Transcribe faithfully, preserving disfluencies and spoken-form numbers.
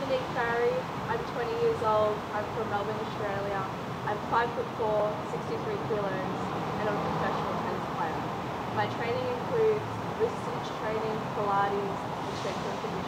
Monique. I'm twenty years old. I'm from Melbourne, Australia. I'm five foot four, sixty-three kilos, and I'm a professional tennis player. My training includes resistance training, Pilates, and strength and conditioning.